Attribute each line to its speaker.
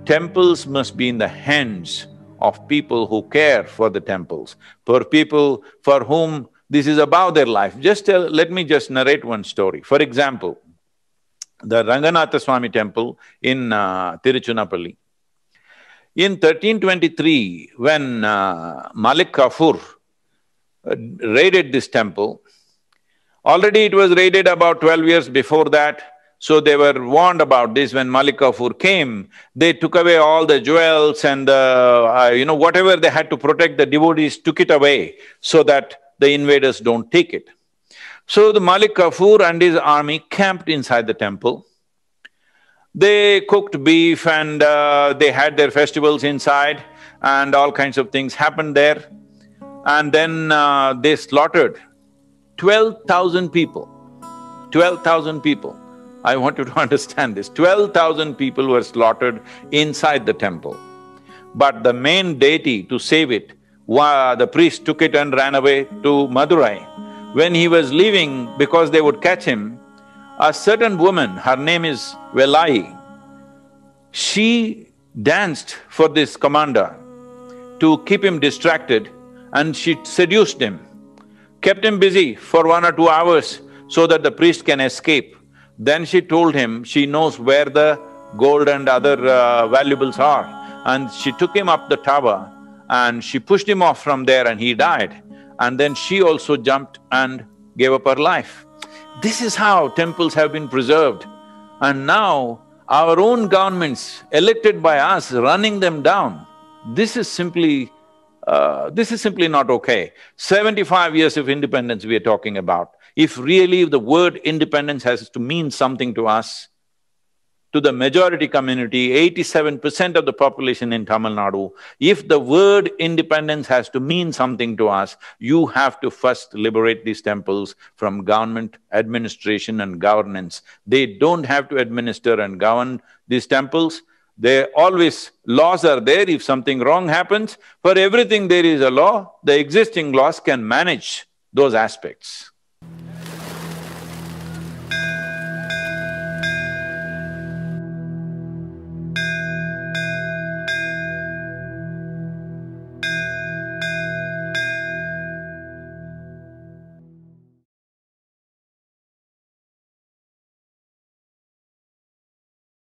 Speaker 1: Temples must be in the hands of people who care for the temples, for people for whom this is about their life. Let me just narrate one story. For example, the Ranganatha Swami temple in Tiruchirappalli. In 1323, when Malik Kafur raided this temple, already it was raided about 12 years before that, so they were warned about this. When Malik Kafur came, they took away all the jewels and whatever they had to protect the devotees took it away so that the invaders don't take it. So the Malik Kafur and his army camped inside the temple. They cooked beef and they had their festivals inside and all kinds of things happened there. And then they slaughtered 12,000 people. 12,000 people. I want you to understand this. 12,000 people were slaughtered inside the temple. But the main deity, to save it, the priest took it and ran away to Madurai. When he was leaving, because they would catch him, a certain woman, her name is Velai, she danced for this commander to keep him distracted, and she seduced him, kept him busy for 1 or 2 hours so that the priest can escape. Then she told him she knows where the gold and other valuables are, and she took him up the tower and she pushed him off from there and he died. And then she also jumped and gave up her life. This is how temples have been preserved. And now our own governments, elected by us, running them down. This is simply not okay. 75 years of independence we are talking about. If the word independence has to mean something to us, to the majority community, 87% of the population in Tamil Nadu, if the word independence has to mean something to us, you have to first liberate these temples from government administration and governance. They don't have to administer and govern these temples. Laws are there. If something wrong happens, for everything there is a law. The existing laws can manage those aspects.